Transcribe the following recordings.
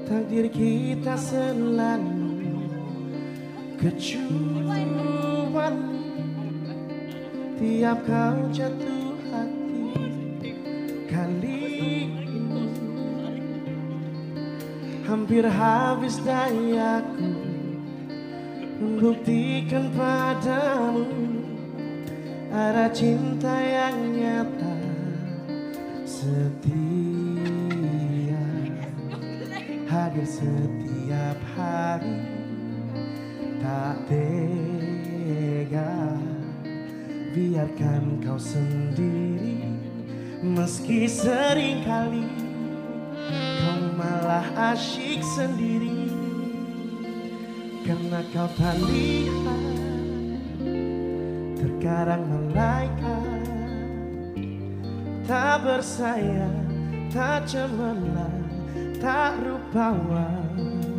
Takdir kita selalu kecuali tiap kau jatuh hati kali ini. Hampir habis dayaku membuktikan padamu ada cinta yang nyata setia, hadir setiap hari, tak tega biarkan kau sendiri. Meski seringkali kau malah asyik sendiri, karena kau tak lihat terkadang malaikat tak bersayang, tak cemerlang, tak rupawan.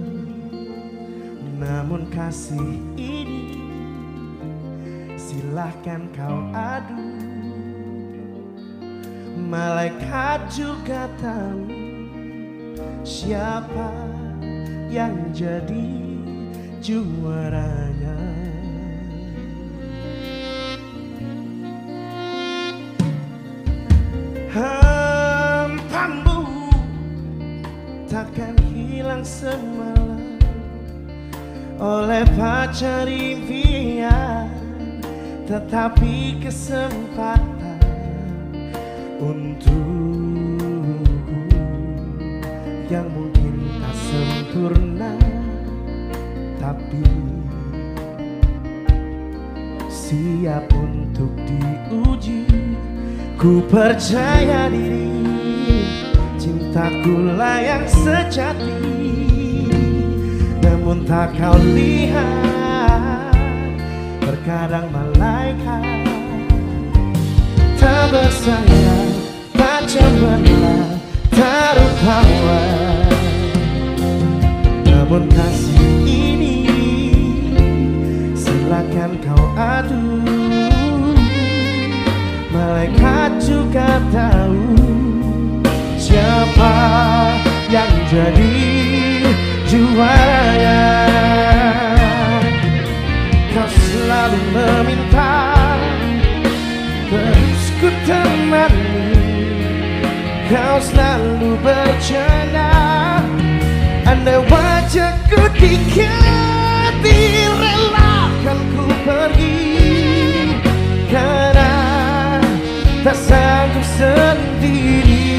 Namun kasih ini silahkan kau adu. Malaikat juga tahu siapa yang jadi juaranya. Hampamu takkan hilang semalam oleh pacar impian, tetapi kesempatan untukku yang mungkin tak sempurna, tapi siap untuk diuji. Ku percaya diri, cintaku layak sejati. Namun tak kau lihat, terkadang malaikat tak bersayang, tak cemerlang, tak rupawan. Namun kasih ini silakan kau adu. Malaikat juga tahu siapa yang jadi juaranya. Kau selalu meminta terus ku temani, kau selalu bercanda. Andai wajahku dikati, relakan ku pergi, karena tak sanggup sendiri.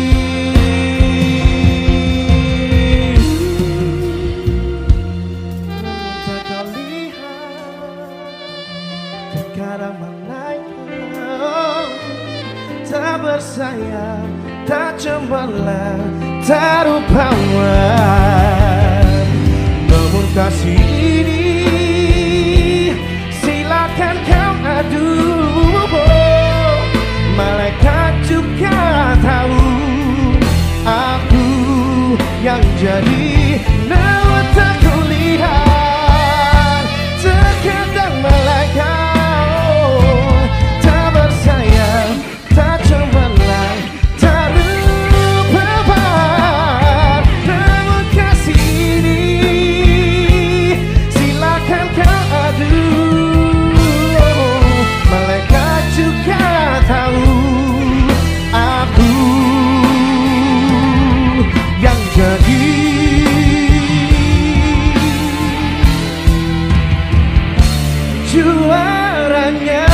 Tak kau lihat terkadang malaikat tak bersayang, tak cemerlang, tak rupawan. Namun kasih ini silakan kau adu. Malaikat juga tahu aku yang jadi. Namun tak kau lihat terkadang malaikat tak bersayang, tak cemerlang, tak rupawan. Namun kasih ini silakan kau adu. Malaikat juga tahu aku yang jadi juaranya.